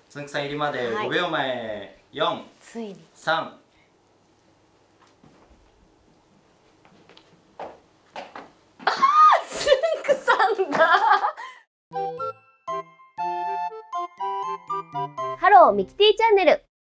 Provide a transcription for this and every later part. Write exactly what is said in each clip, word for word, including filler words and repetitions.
つんくさん入りまでごびょうまえ、よん、 ついにさん。 ああ、つんくさんだ。ハローミキティチャンネル。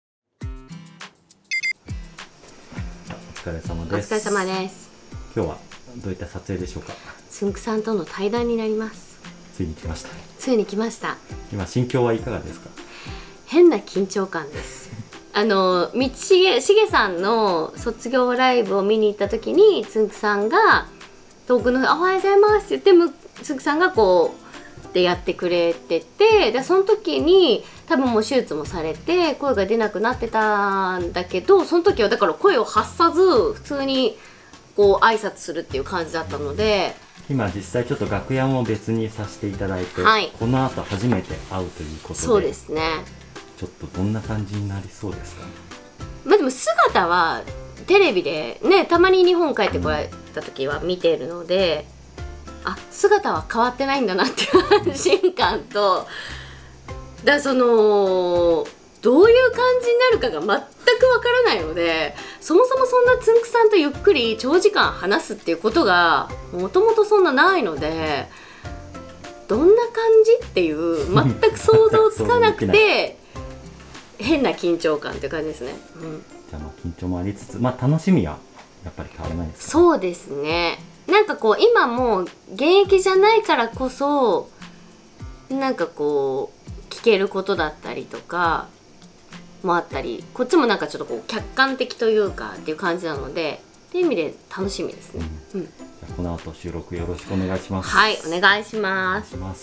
お疲れ様です。 お疲れ様です。 今日はどういった撮影でしょうか。 つんくさんとの対談になります。 ついに来ました。 ついに来ました。 今心境はいかがですか。 変な緊張感です。あの道重しげさんの卒業ライブを見に行った時につんくさんが遠くの「おはようございます」って言ってつんくさんがこうでやってくれてて、でその時に多分もう手術もされて声が出なくなってたんだけど、その時はだから声を発さず普通にこう挨拶するっていう感じだったので、 今実際ちょっと楽屋も別にさせていただいて、 はい、 この後初めて会うということで、 そうですね。 ちょっとどんな感じになりそうですかね。まあでも姿はテレビでね、たまに日本帰ってこられた時は見ているので、うん、あ姿は変わってないんだなっていう安心感と、だそのどういう感じになるかが全くわからないので、そもそもそんなつんくさんとゆっくり長時間話すっていうことがもともとそんなないので、どんな感じっていう全く想像つかなくて変な緊張感っていう感じですね。うん、 じゃあまあ緊張もありつつ、まあ楽しみはやっぱり変わらないですか。 そうですね。なんかこう今もう現役じゃないからこそなんかこう聞けることだったりとかもあったり、こっちもなんかちょっとこう客観的というかっていう感じなので、っていう意味で楽しみですね。うんうん、じゃあこの後収録よろしくお願いします。 はい、お願いします。 お願いします。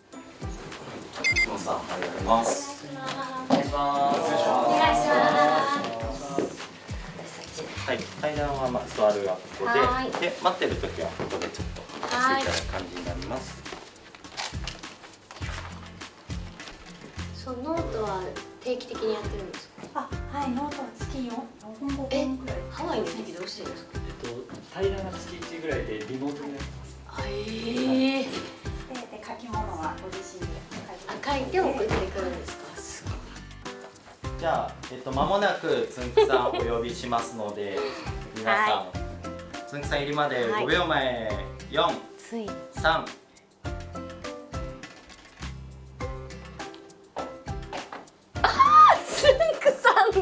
さん、ありがとうございます。お願いします。 お願いします。 はい、階段はまあ座るがここで、で待ってる時はここでちょっとさせていただく感じになります。 そう、ノートは定期的にやってるんですか。 あ、はい、ノートは月よんほんごほんくらい。 ハワイの時どうしてるんですか。 えっと対談が月いちぐらいでリモートになってます。 へえ。で、 で書き物はご自身で書いて送ってくるんですか。すごい。 じゃあ、えっと間もなくつんくさんお呼びしますので、皆さん、はい、つんくさん入りまでごびょうまえ、よん、さん。 うわ、お久しぶりです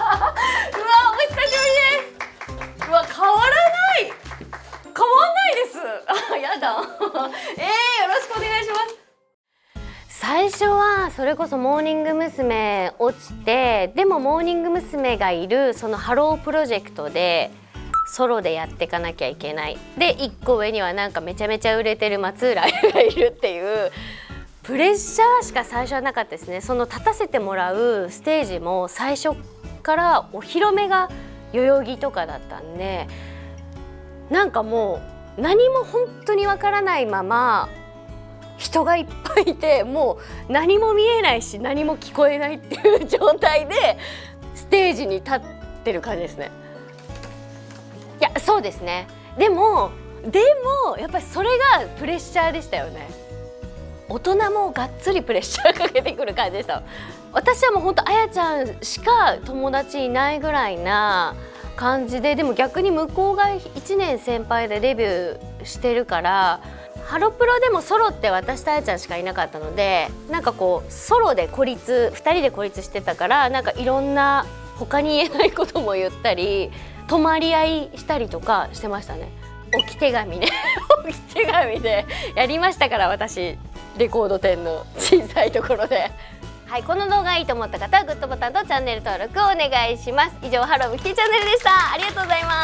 。うわ、変わらない変わんないです。あ、やだえー、よろしくお願いします。最初はそれこそモーニング娘。落ちて、でもモーニング娘。がいるそのハロープロジェクトでソロでやっていかなきゃいけない。でいっこ上にはなんかめちゃめちゃ売れてる松浦綾がいるっていうプレッシャーしか最初はなかったですね。その立たせてもらうステージも最初からお披露目が代々木とかだったんで、なんかもう何も本当にわからないまま人がいっぱいいて、もう何も見えないし何も聞こえないっていう状態でステージに立ってる感じですね。いや、そうですね。でもでもやっぱりそれがプレッシャーでしたよね。大人もがっつりプレッシャーかけてくる感じでした。私はもう本当あやちゃんしか友達いないぐらいな感じで、でも逆に向こうがいちねん先輩でデビューしてるから、ハロプロでもソロって私とあやちゃんしかいなかったので、なんかこうソロで孤立ふたりで孤立してたから、なんかいろんな他に言えないことも言ったり泊まり合いしたりとかしてましたね。置き手紙ね置き手紙でやりましたから、私レコード店の小さいところで。はい、この動画いいと思った方はグッドボタンとチャンネル登録をお願いします。以上、ハローミキティチャンネルでした。ありがとうございます。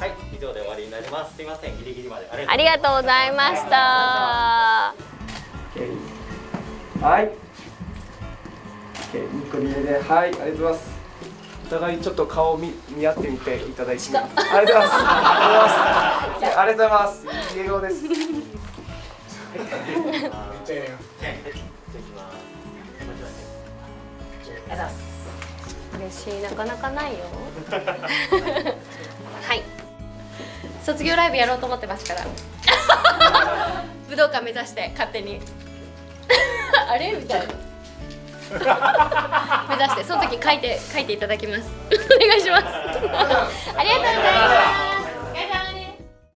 はい、以上で終わりになります。すいません、ギリギリまでありがとうございました。 はい。ニコニコで、はい、ありがとうございます。お互いちょっと顔を見見合ってみていただいて、ありがとうございます。ありがとうございます。いい笑顔です。 嬉しい、なかなかないよはい、卒業ライブやろうと思ってますから武道館目指して勝手にあれみたいな目指してその時書いて書いていただきますお願いしますありがとうございますお疲れ様です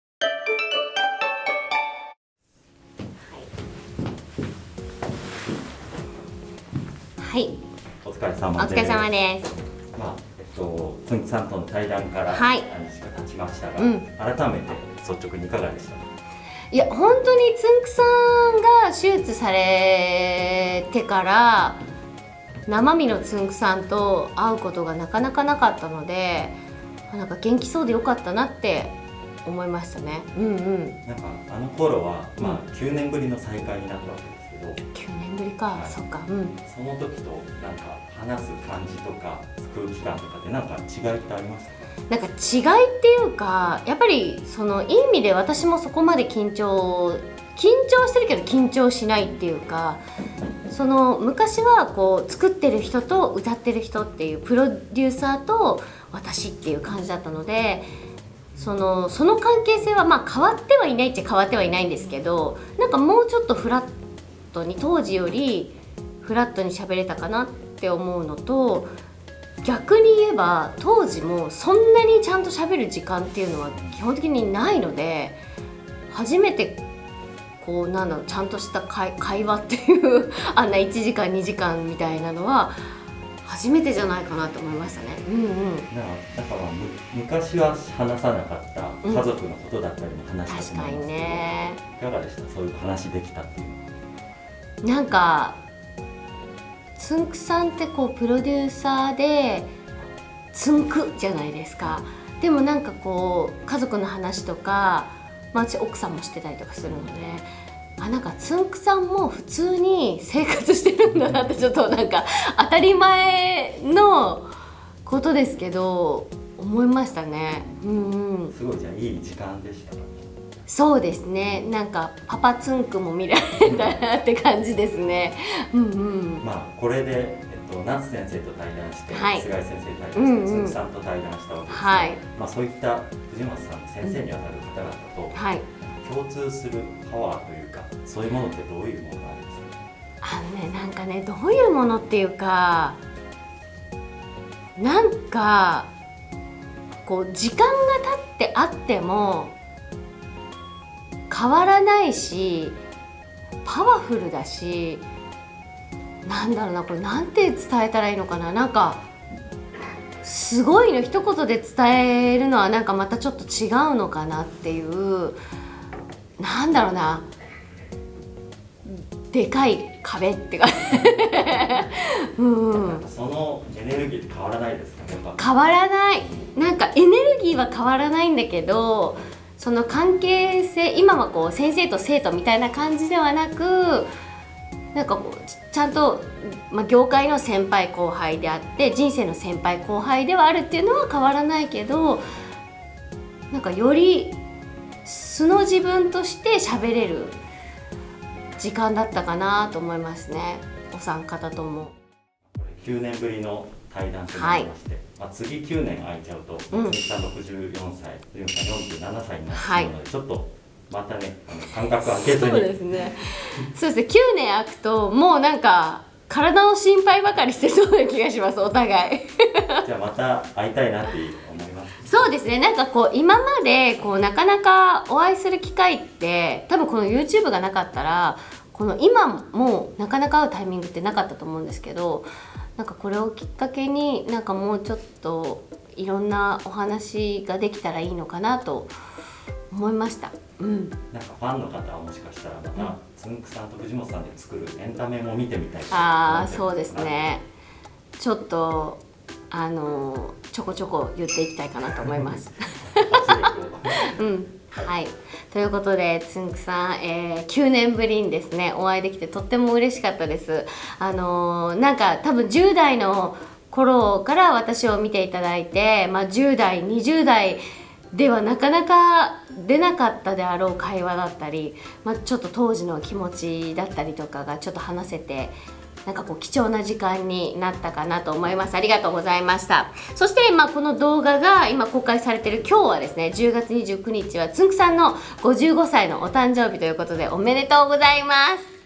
はい、 お疲れ様です。 お疲れ様です。 まあ、えっと、つんくさんとの対談からはい何日か経ちましたが、 うん、 改めて率直にいかがでしたか。 いや、本当につんくさんが手術されてから生身のつんくさんと会うことがなかなかなかったので、なんか元気そうでよかったなって思いましたね。うんうん。 なんかあの頃は、まあ、きゅうねんぶりの再会になったわけですけど、 きゅうねんぶりか、はい、そっか、うん、 その時となんか話す感じとか空気感とかでなんか違いってありましたか？ なんか違いっていうか、やっぱりそのいい意味で私もそこまで緊張緊張してるけど緊張しないっていうか、その昔はこう作ってる人と歌ってる人っていうプロデューサーと私っていう感じだったので、そのその関係性はまあ変わってはいないっちゃ変わってはいないんですけど、なんかもうちょっとフラットに当時よりフラットに喋れたかなって思うのと、逆に言えば当時もそんなにちゃんと喋る時間っていうのは基本的にないので、初めてこうなんだろう、ちゃんとした会、会話っていうあんないちじかんにじかんみたいなのは初めてじゃないかなと思いましたね。うんうん。 だから昔は話さなかった家族のことだったりも話したと思うんですけど、ね、いかがでした？そういう話できたっていうのは。 なんかつんくさんってこうプロデューサーでつんくじゃないですか。でもなんかこう家族の話とか、まあ、私奥さんもしてたりとかするので、あ、なんかつんくさんも普通に生活してるんだなってちょっとなんか当たり前のことですけど思いましたね。うんうん。 すごいじゃあいい時間でしたか？ そうですね。なんかパパつんくも見られたなって感じですね。うんうん。 まあこれでえっと夏先生と対談して、 はい、 菅井先生と対談して、つんくさんと対談したわけですが、はい、まあそういった藤本さんの先生にあたる方々と、はい、共通するパワーというか、そういうものってどういうものがあるんですか？ あのね、なんかね、どういうものっていうか、なんかこう時間が経ってあっても変わらないし、パワフルだし、なんだろうな、これなんて伝えたらいいのかな、なんかすごいの一言で伝えるのはなんかまたちょっと違うのかなっていう、なんだろうな、でかい壁ってかうん、 なんかそのエネルギーって変わらないですかね？ 変わらない。なんかエネルギーは変わらないんだけど、その関係性、今はこう先生と生徒みたいな感じではなく、なんかこうちゃんと、まあ、業界の先輩後輩であって人生の先輩後輩ではあるっていうのは変わらないけど、なんかより素の自分として喋れる時間だったかなと思いますね、お三方とも。 きゅうねんぶりの対談となりまして、はい、まあ次きゅうねん空いちゃうと、つんくさんろくじゅうよんさい、藤本さんよんじゅうななさいになってしまうので、はい、ちょっとまたね、あの間隔空けずにそうですねそうですね、きゅうねん空くともうなんか体の心配ばかりしてそうな気がします、お互いじゃあまた会いたいなって思います。 そうですね、なんかこう今までこうなかなかお会いする機会って多分この YouTube がなかったらこの今もなかなか会うタイミングってなかったと思うんですけど、なんかこれをきっかけになんかもうちょっといろんなお話ができたらいいのかなと思いました。うん、 なんかファンの方はもしかしたらまた、うん、つんくさんと藤本さんで作るエンタメも見てみたい。 ああ、そうですね。ちょっとあのちょこちょこ言っていきたいかなと思います。うん、はい。ということでつんくさん、えー、きゅうねんぶりにですねお会いできてとっても嬉しかったです。あのー、なんか多分じゅう代の頃から私を見ていただいて、まあ、じゅう代にじゅう代ではなかなか出なかったであろう会話だったり、まあ、ちょっと当時の気持ちだったりとかがちょっと話せて、なんかこう貴重な時間になったかなと思います。ありがとうございました。そして、まあ、この動画が今公開されている今日はですね、じゅうがつにじゅうくにちはつんくさんのごじゅうごさいのお誕生日ということでおめでとうございます。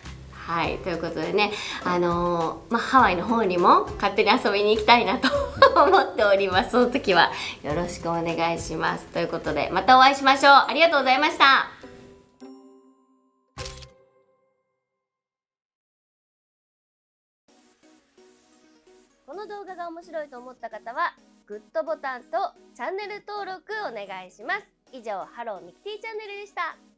はいということでね、あのー、まあハワイの方にも勝手に遊びに行きたいなと思っております。その時はよろしくお願いします。ということでまたお会いしましょう。ありがとうございました。この動画が面白いと思った方はグッドボタンとチャンネル登録お願いします。以上、ハローミキティチャンネルでした。